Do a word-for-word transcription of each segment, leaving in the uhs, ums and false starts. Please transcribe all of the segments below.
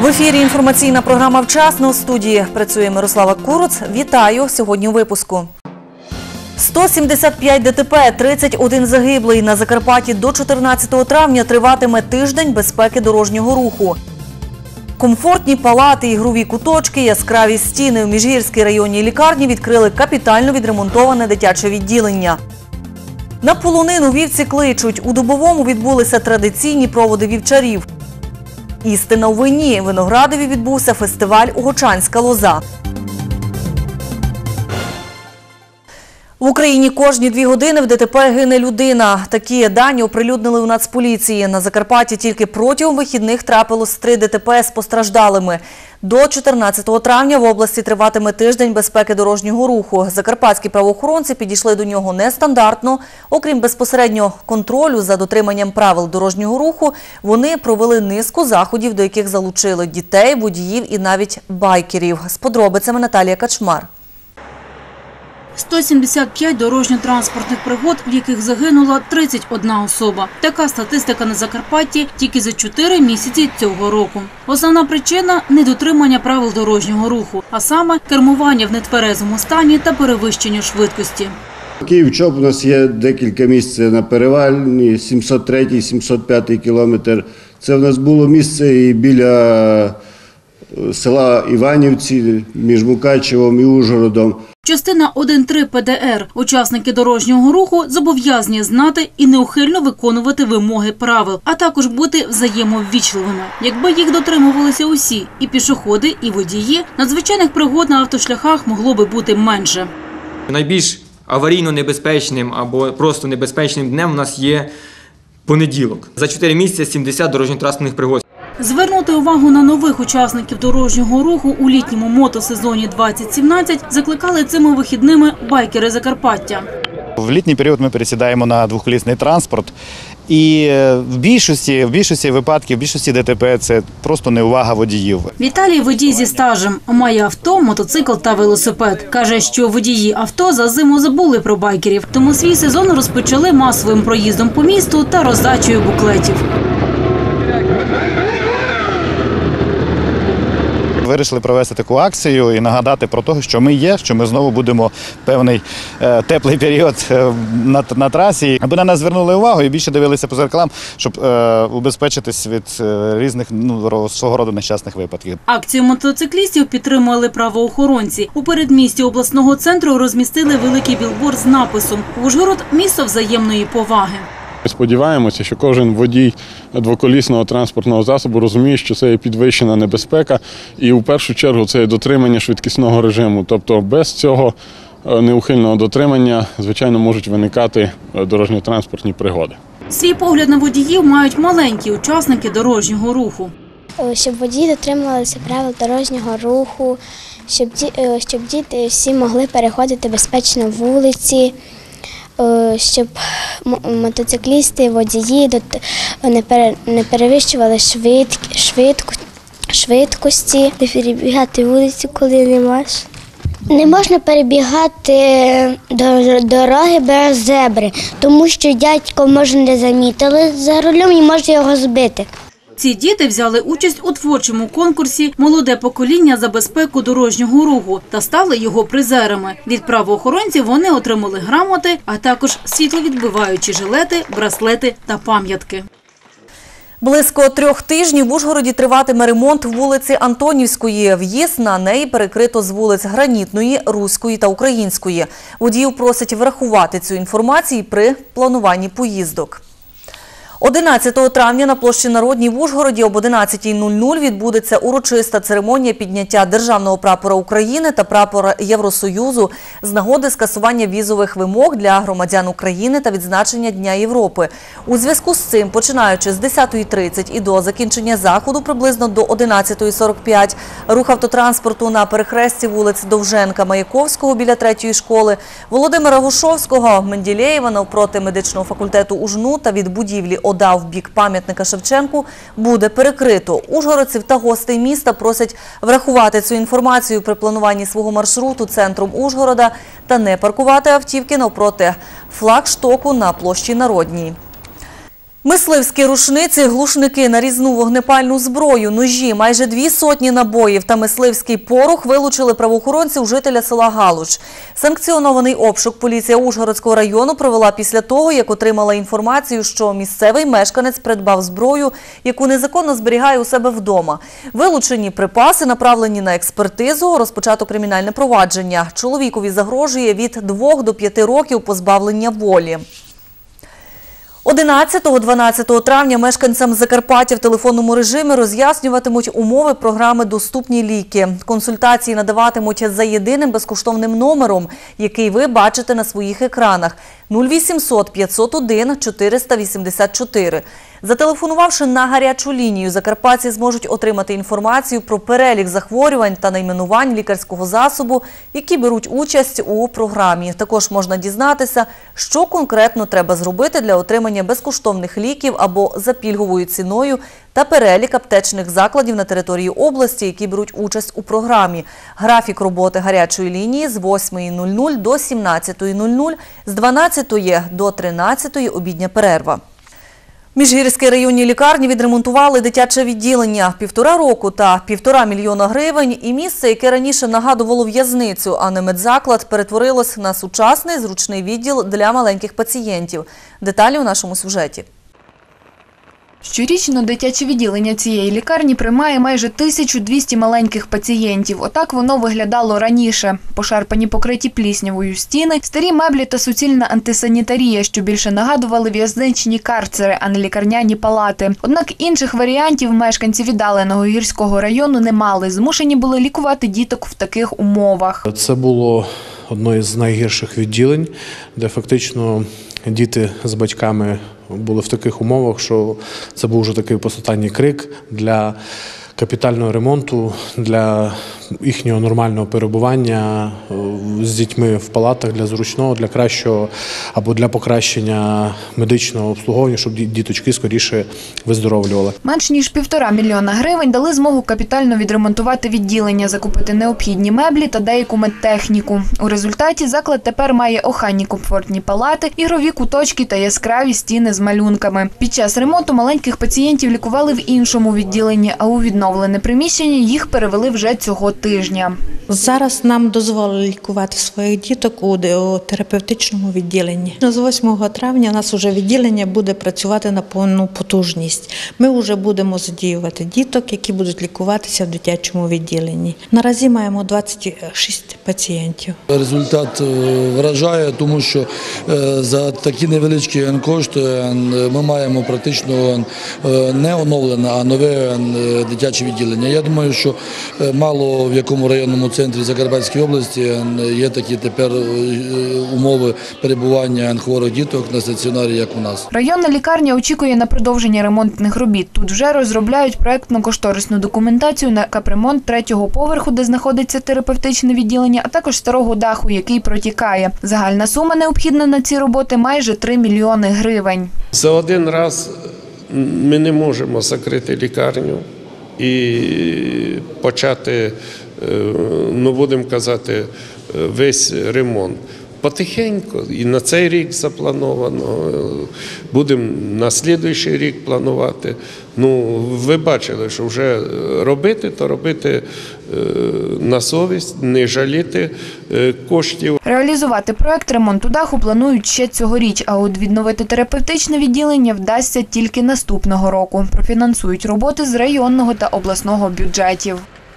В ефірі інформаційна програма «Вчасно». У студії працює Мирослава Куруц. Вітаю сьогодні у випуску. сто сімдесят п'ять ДТП, тридцять один загиблий. На Закарпатті до чотирнадцятого травня триватиме тиждень безпеки дорожнього руху. Комфортні палати, ігрові куточки, яскраві стіни. У Міжгірській районній лікарні відкрили капітально відремонтоване дитяче відділення. На полонину вівці кличуть. У Дубовому відбулися традиційні проводи вівчарів. Істина у вині. В Виноградові відбувся фестиваль «Угочанська лоза». В Україні кожні дві години в ДТП гине людина. Такі дані оприлюднили у Нацполіції. На Закарпатті тільки протягом вихідних трапилось три ДТП з постраждалими. До чотирнадцятого травня в області триватиме тиждень безпеки дорожнього руху. Закарпатські правоохоронці підійшли до нього нестандартно. Окрім безпосереднього контролю за дотриманням правил дорожнього руху, вони провели низку заходів, до яких залучили дітей, водіїв і навіть байкерів. З подробицями Наталія Качмар. сто сімдесят п'ять дорожньо-транспортних пригод, в яких загинула тридцять одна особа. Така статистика на Закарпатті тільки за чотири місяці цього року. Основна причина – недотримання правил дорожнього руху, а саме кермування в нетверезому стані та перевищення швидкості. Київ-Чоп у нас є декілька місць на перевальні, сімсот третій - сімсот п'ятий кілометр. Це в нас було місце і біля села Іванівці, між Мукачевом і Ужгородом. Частина один три Пе Де Ер. Учасники дорожнього руху зобов'язані знати і неухильно виконувати вимоги правил, а також бути взаємоввічливими. Якби їх дотримувалися усі – і пішоходи, і водії, надзвичайних пригод на автошляхах могло би бути менше. Найбільш аварійно небезпечним або просто небезпечним днем у нас є понеділок. За чотири місяці сімдесят дорожньо-транспортних пригод. Звернути увагу на нових учасників дорожнього руху у літньому мотосезоні двадцять сімнадцять закликали цими вихідними байкери Закарпаття. В літній період ми пересідаємо на двоколісний транспорт. І в більшості, в більшості випадків, в більшості ДТП – це просто неувага водіїв. Віталій – водій зі стажем. Має авто, мотоцикл та велосипед. Каже, що водії авто за зиму забули про байкерів. Тому свій сезон розпочали масовим проїздом по місту та роздачею буклетів. Вирішили провести таку акцію і нагадати про те, що ми є, що ми знову будемо певний е, теплий період е, на, на трасі. Аби на нас звернули увагу і більше дивилися по зеркалам, щоб е, убезпечитись від е, різних ну, свого роду нещасних випадків. Акцію мотоциклістів підтримували правоохоронці. У передмісті обласного центру розмістили великий білборд з написом «Ужгород – місто взаємної поваги». Сподіваємося, що кожен водій двоколісного транспортного засобу розуміє, що це є підвищена небезпека і в першу чергу це є дотримання швидкісного режиму. Тобто без цього неухильного дотримання, звичайно, можуть виникати дорожньо-транспортні пригоди. Свій погляд на водіїв мають маленькі учасники дорожнього руху. Щоб водії дотримувалися правил дорожнього руху, щоб, щоб діти всі могли переходити безпечно вулиці, щоб мотоциклісти, водії не перевищували швидкості, не перебігати вулицю, коли не можеш. Не можна перебігати дороги без зебри, тому що дядько, може, не замітили за рулем і може його збити. Ці діти взяли участь у творчому конкурсі «Молоде покоління за безпеку дорожнього руху» та стали його призерами. Від правоохоронців вони отримали грамоти, а також світловідбиваючі жилети, браслети та пам'ятки. Близько трьох тижнів в Ужгороді триватиме ремонт вулиці Антонівської. В'їзд на неї перекрито з вулиць Гранітної, Руської та Української. Водіїв просять врахувати цю інформацію при плануванні поїздок. одинадцятого травня на площі Народній в Ужгороді об одинадцятій нуль нуль відбудеться урочиста церемонія підняття державного прапора України та прапора Євросоюзу з нагоди скасування візових вимог для громадян України та відзначення Дня Європи. У зв'язку з цим, починаючи з десятої тридцять і до закінчення заходу приблизно до одинадцятої сорок п'ять, рух автотранспорту на перехресті вулиць Довженка, Маяковського біля третьої школи, Володимира Гушовського, Менделєєва навпроти медичного факультету УЖНУ та від будівлі ОДА в бік пам'ятника Шевченку буде перекрито. Ужгородців та гостей міста просять врахувати цю інформацію при плануванні свого маршруту центром Ужгорода та не паркувати автівки навпроти флагштоку на площі Народній. Мисливські рушниці, глушники, нарізну вогнепальну зброю, ножі, майже дві сотні набоїв та мисливський порох вилучили правоохоронці у жителя села Галуч. Санкціонований обшук поліція Ужгородського району провела після того, як отримала інформацію, що місцевий мешканець придбав зброю, яку незаконно зберігає у себе вдома. Вилучені припаси направлені на експертизу, розпочато кримінальне провадження. Чоловікові загрожує від двох до п'яти років позбавлення волі. одинадцятого-дванадцятого травня мешканцям Закарпаття в телефонному режимі роз'яснюватимуть умови програми «Доступні ліки». Консультації надаватимуть за єдиним безкоштовним номером, який ви бачите на своїх екранах – нуль вісімсот п'ятсот один чотириста вісімдесят чотири. Зателефонувавши на гарячу лінію, закарпатці зможуть отримати інформацію про перелік захворювань та найменувань лікарського засобу, які беруть участь у програмі. Також можна дізнатися, що конкретно треба зробити для отримання безкоштовних ліків або за пільговою ціною та перелік аптечних закладів на території області, які беруть участь у програмі. Графік роботи гарячої лінії з восьмої нуль нуль до сімнадцятої нуль нуль, з дванадцятої до тринадцятої обідня перерва. Міжгірській районній лікарні відремонтували дитяче відділення. Півтора року та півтора мільйона гривень і місце, яке раніше нагадувало в'язницю, а не медзаклад, перетворилось на сучасний зручний відділ для маленьких пацієнтів. Деталі у нашому сюжеті. Щорічно дитяче відділення цієї лікарні приймає майже тисячу двісті маленьких пацієнтів. Отак воно виглядало раніше. Пошарпані покриті пліснявою стіни, старі меблі та суцільна антисанітарія, що більше нагадували в'язничні карцери, а не лікарняні палати. Однак інших варіантів мешканці віддаленого гірського району не мали. Змушені були лікувати діток в таких умовах. Це було одне з найгірших відділень, де фактично діти з батьками були в таких умовах, що це був вже такий останній крик для капітального ремонту, для їхнього нормального перебування з дітьми в палатах для зручного, для кращого або для покращення медичного обслуговування, щоб діточки скоріше виздоровлювали. Менш ніж півтора мільйона гривень дали змогу капітально відремонтувати відділення, закупити необхідні меблі та деяку медтехніку. У результаті заклад тепер має охайні комфортні палати, ігрові куточки та яскраві стіни з малюнками. Під час ремонту маленьких пацієнтів лікували в іншому відділенні, а у відновлене приміщення їх перевели вже цього тижня. Зараз нам дозволили лікувати своїх діток у терапевтичному відділенні. З восьмого травня у нас вже відділення буде працювати на повну потужність. Ми вже будемо задіювати діток, які будуть лікуватися в дитячому відділенні. Наразі маємо двадцять шість пацієнтів. Результат вражає, тому що за такі невеличкі кошти ми маємо практично не оновлене, а нове дитяче відділення. Я думаю, що мало в якому районному центрі Закарпатської області є такі тепер умови перебування хворих діток на стаціонарі, як у нас. Районна лікарня очікує на продовження ремонтних робіт. Тут вже розробляють проєктно-кошторисну документацію на капремонт третього поверху, де знаходиться терапевтичне відділення, а також старого даху, який протікає. Загальна сума необхідна на ці роботи – майже три мільйони гривень. За один раз ми не можемо закрити лікарню і почати, ну будемо казати, весь ремонт. Потихеньку, і на цей рік заплановано, будемо на наступний рік планувати. Ну, ви бачили, що вже робити, то робити на совість, не жаліти коштів. Реалізувати проект ремонту даху планують ще цьогоріч, а от відновити терапевтичне відділення вдасться тільки наступного року. Профінансують роботи з районного та обласного бюджетів.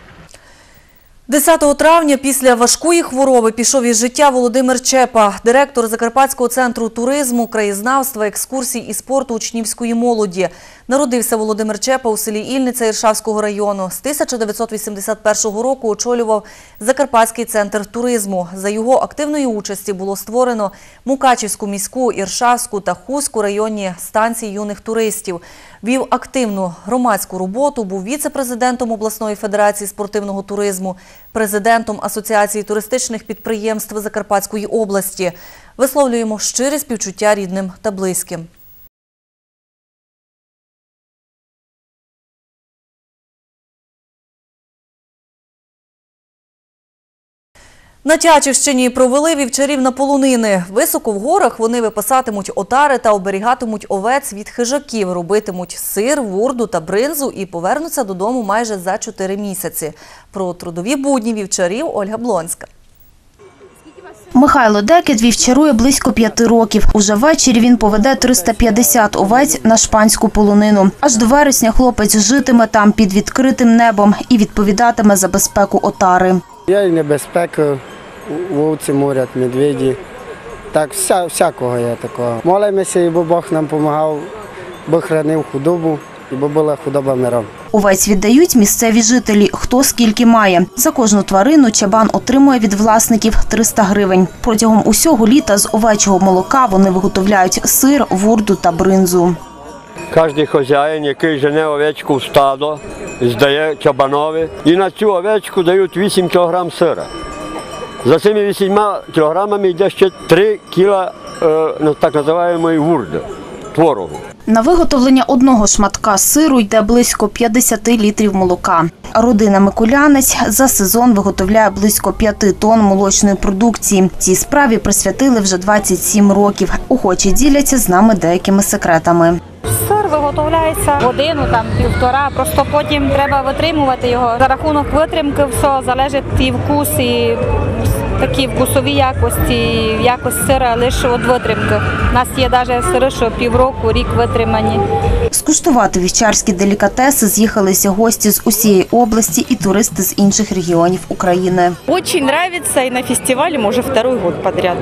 десятого травня після важкої хвороби пішов із життя Володимир Чепа, директор Закарпатського центру туризму, краєзнавства, екскурсій і спорту учнівської молоді. Народився Володимир Чепа у селі Ільниця Іршавського району. З тисяча дев'ятсот вісімдесят першого року очолював Закарпатський центр туризму. За його активної участі було створено Мукачівську міську, Іршавську та Хуську районні станції юних туристів. Вів активну громадську роботу, був віце-президентом обласної федерації спортивного туризму, президентом Асоціації туристичних підприємств Закарпатської області. Висловлюємо щире співчуття рідним та близьким. На Тячівщині провели вівчарів на полонини. Високо в горах вони випасатимуть отари та оберігатимуть овець від хижаків, робитимуть сир, вурду та бринзу і повернуться додому майже за чотири місяці. Про трудові будні вівчарів Ольга Блонська. Михайло Декет вівчарує близько п'яти років. Уже ввечері він поведе триста п'ятдесят овець на шпанську полонину. Аж до вересня хлопець житиме там під відкритим небом і відповідатиме за безпеку отари. Є і небезпека, вовці морять, медведі, так вся, всякого є такого. Молимося, і Бог нам допомагав, Бог хранив худобу, і була худоба миром. Овець віддають місцеві жителі, хто скільки має. За кожну тварину чабан отримує від власників триста гривень. Протягом усього літа з овечого молока вони виготовляють сир, вурду та бринзу. Кожен хазяїн, який жене овечку в стадо, здає чабанові, і на цю овечку дають вісім кілограм сира. За цими вісімма кілограмами йде ще три кіла е, так називаємої вурди, творогу. На виготовлення одного шматка сиру йде близько п'ятдесят літрів молока. Родина Микулянець за сезон виготовляє близько п'яти тонн молочної продукції. Цій справі присвятили вже двадцять сім років. Охочі діляться з нами деякими секретами. Сир виготовляється годину, там півтора, просто потім треба витримувати його. За рахунок витримки все залежить і вкус, і такі вкусові якості, якось сира лише від витримки. У нас є навіть сири, що півроку, рік витримані. Скуштувати вівчарські делікатеси з'їхалися гості з усієї області і туристи з інших регіонів України. Дуже подобається, і на фестивалі, може, другий рік підряд.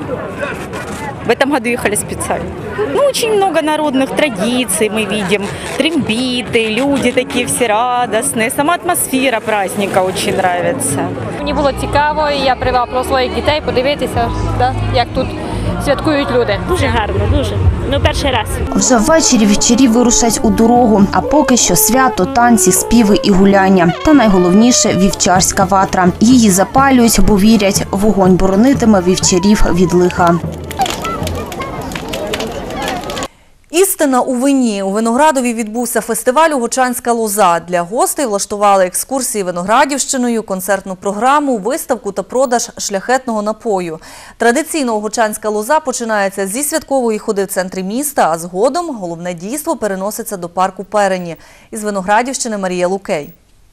В этом году ехали специально. Ну, очень много народных традиций мы видим. Трембиты, люди такие все радостные. Сама атмосфера праздника очень нравится. Мені було цікаво, і я привела своїх дітей подивитися, да, як тут святкують люди. Дуже гарно, дуже. Ну, перший раз. Вже ввечері вівчарі вирушать у дорогу, а поки що свято, танці, співи і гуляння. Та найголовніше – вівчарська ватра. Її запалюють, бо вірять, вогонь боронитиме вівчарів від лиха. Істина у вині. У Виноградові відбувся фестиваль «Угочанська лоза». Для гостей влаштували екскурсії Виноградівщиною, концертну програму, виставку та продаж шляхетного напою. Традиційно «Угочанська лоза» починається зі святкової ходи в центрі міста, а згодом головне дійство переноситься до парку Перені. Із Виноградівщини Марія Лукей.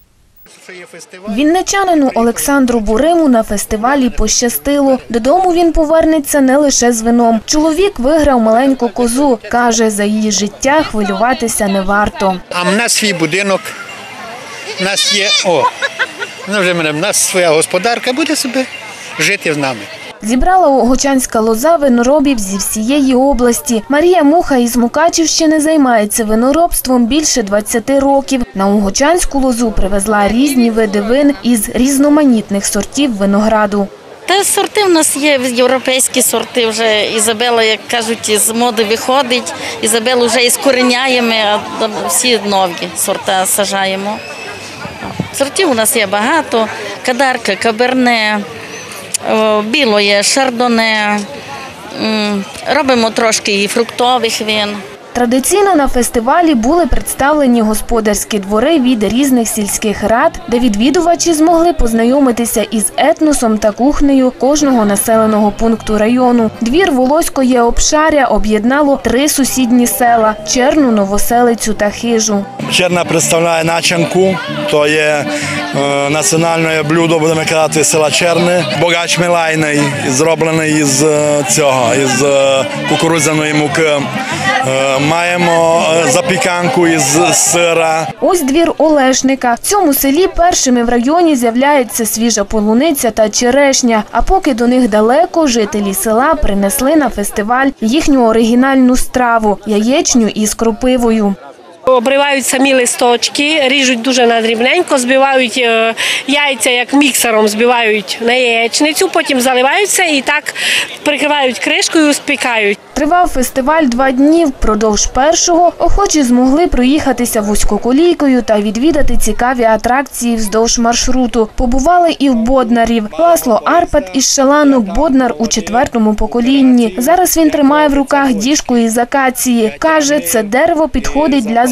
Вінничанину Олександру Буриму на фестивалі пощастило. Додому він повернеться не лише з вином. Чоловік виграв маленьку козу. Каже, за її життя хвилюватися не варто. А в нас свій будинок, в нас є, о, ну вже мене, в нас своя господарка буде собі жити з нами. Зібрала Угочанська лоза виноробів зі всієї області. Марія Муха із Мукачівщини займається виноробством більше двадцяти років. На Угочанську лозу привезла різні види вин із різноманітних сортів винограду. Та сорти в нас є, європейські сорти вже. Ізабела, як кажуть, з моди виходить. Ізабелу вже іскореняємо, а всі нові сорти саджаємо. Сортів у нас є багато. Кадарка, каберне, білоє, шардоне, робимо трошки і фруктових вин. Традиційно на фестивалі були представлені господарські двори від різних сільських рад, де відвідувачі змогли познайомитися із етносом та кухнею кожного населеного пункту району. Двір Волоської Обшаря об'єднало три сусідні села – Черну, Новоселицю та Хижу. Черна представляє начинку, то є е, національне блюдо, будемо казати, села Черни. Богач мелайний, зроблений із цього, із кукурудзяної муки. Е, маємо запіканку із сира. Ось двір Олешника. В цьому селі першими в районі з'являється свіжа полуниця та черешня. А поки до них далеко, жителі села принесли на фестиваль їхню оригінальну страву – яєчню із кропивою. Обривають самі листочки, ріжуть дуже надрібненько, збивають яйця, як міксером збивають на яєчницю, потім заливаються і так прикривають кришкою, спікають. Тривав фестиваль два дні. Впродовж першого охочі змогли проїхатися вузькоколійкою та відвідати цікаві атракції вздовж маршруту. Побували і в Боднарів. Ласло Арпад із Шаланок Боднар у четвертому поколінні. Зараз він тримає в руках діжку із акації. Каже, це дерево підходить для зберігання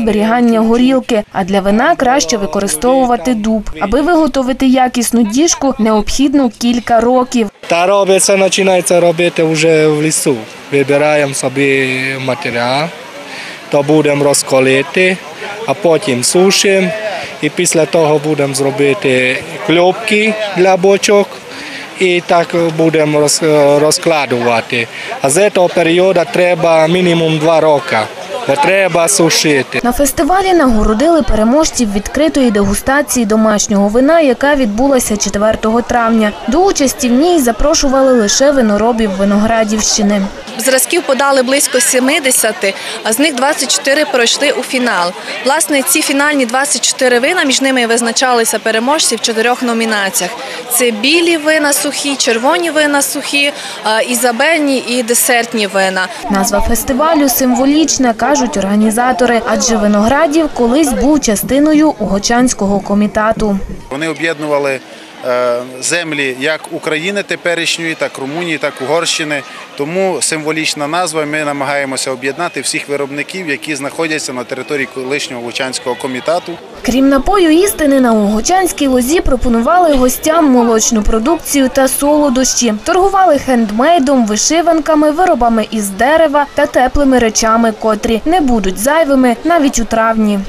зберігання горілки, а для вина краще використовувати дуб. Аби виготовити якісну діжку, необхідно кілька років. Та робиться, починається робити вже в лісу. Вибираємо собі матеріал, то будемо розколити, а потім сушимо. І після того будемо зробити кльопки для бочок. І так будемо розкладувати. А з цього періоду треба мінімум два роки, бо треба сушити. На фестивалі нагородили переможців відкритої дегустації домашнього вина, яка відбулася четвертого травня. До участі в ній запрошували лише виноробів Виноградівщини. Зразків подали близько сімдесят, а з них двадцять чотири пройшли у фінал. Власне, ці фінальні двадцять чотири вина, між ними визначалися переможці в чотирьох номінаціях. Це білі вина сухі, червоні вина сухі, ізабельні і десертні вина. Назва фестивалю символічна, кажуть організатори, адже Виноградів колись був частиною Угочанського комітату. Вони об'єднували землі як України теперішньої, так Румунії, так Угорщини. Тому символічна назва, ми намагаємося об'єднати всіх виробників, які знаходяться на території колишнього Угочанського комітату. Крім напою істини, на Угочанській лозі пропонували гостям молочну продукцію та солодощі. Торгували хендмейдом, вишиванками, виробами із дерева та теплими речами, котрі не будуть зайвими навіть у травні.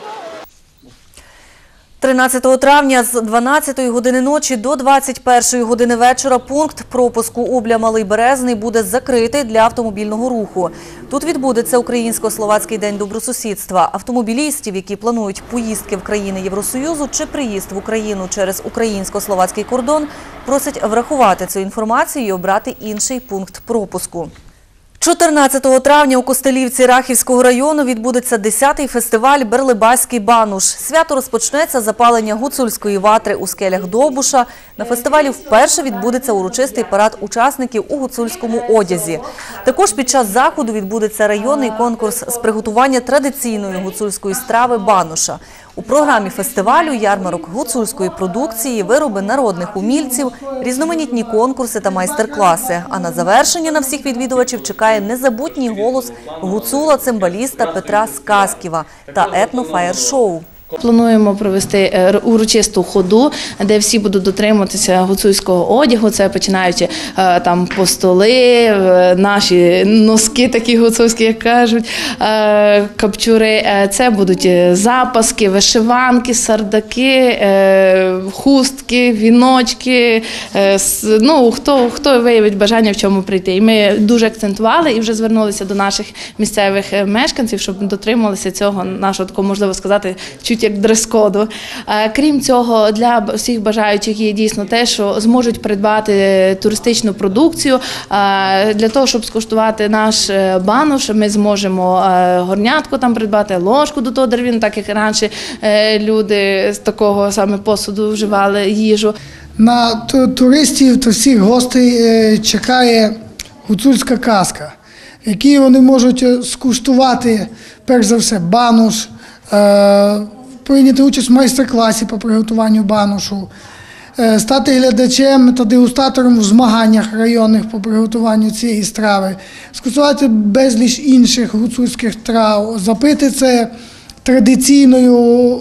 тринадцятого травня з дванадцятої години ночі до двадцять першої години вечора пункт пропуску Убля-Малий Березний буде закритий для автомобільного руху. Тут відбудеться Українсько-Словацький день добросусідства. Автомобілістів, які планують поїздки в країни Євросоюзу чи приїзд в Україну через українсько-словацький кордон, просять врахувати цю інформацію і обрати інший пункт пропуску. чотирнадцятого травня у Костелівці Рахівського району відбудеться десятий фестиваль «Берлибаський бануш». Свято розпочнеться запалення гуцульської ватри у скелях Довбуша. На фестивалі вперше відбудеться урочистий парад учасників у гуцульському одязі. Також під час заходу відбудеться районний конкурс з приготування традиційної гуцульської страви бануша. У програмі фестивалю ярмарок гуцульської продукції, вироби народних умільців, різноманітні конкурси та майстер-класи. А на завершення на всіх відвідувачів чекає незабутній голос гуцула-цимбаліста Петра Сказківа та етно-фаєр-шоу. Плануємо провести урочисту ходу, де всі будуть дотримуватися гуцульського одягу. Це починаючи там постоли, наші носки такі гуцульські, як кажуть, капчури. Це будуть запаски, вишиванки, сардаки, хустки, віночки. Ну, хто, хто виявить бажання в чому прийти. І ми дуже акцентували і вже звернулися до наших місцевих мешканців, щоб дотримувалися цього нашого, такого, можливо сказати, чуть як дрес-коду. Крім цього, для всіх бажаючих є дійсно те, що зможуть придбати туристичну продукцію. Для того, щоб скуштувати наш бануш, ми зможемо горнятку там придбати, ложку до того дерев'яну, так як раніше люди з такого саме посуду вживали їжу. На туристів та всіх гостей чекає гуцульська казка, в якій вони можуть скуштувати, перш за все, бануш, прийняти участь в майстер-класі по приготуванню банушу, стати глядачем та дегустатором в змаганнях районних по приготуванню цієї страви, скуштувати безліч інших гуцульських трав, запити це традиційною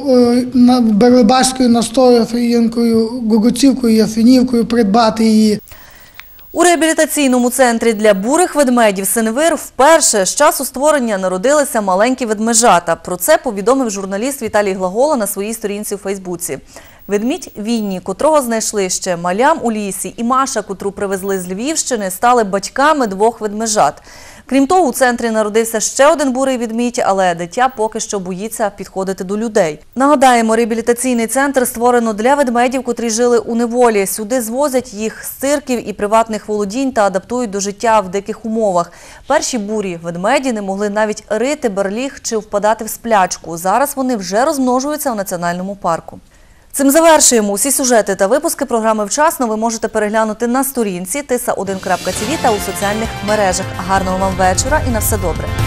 берлибаською настоянкою, гугуцівкою, яфінівкою, придбати її. У реабілітаційному центрі для бурих ведмедів «Синевир» вперше з часу створення народилися маленькі ведмежата. Про це повідомив журналіст Віталій Глагола на своїй сторінці у Фейсбуці. Ведмідь Вінні, котрого знайшли ще малям у лісі, і Маша, котру привезли з Львівщини, стали батьками двох ведмежат. Крім того, у центрі народився ще один бурий ведмідь, але дитя поки що боїться підходити до людей. Нагадаємо, реабілітаційний центр створено для ведмедів, котрі жили у неволі. Сюди звозять їх з цирків і приватних володінь та адаптують до життя в диких умовах. Перші бурі ведмеді не могли навіть рити берліг чи впадати в сплячку. Зараз вони вже розмножуються в національному парку. Цим завершуємо. Усі сюжети та випуски програми «Вчасно» ви можете переглянути на сторінці тиса один крапка ті ві та у соціальних мережах. Гарного вам вечора і на все добре!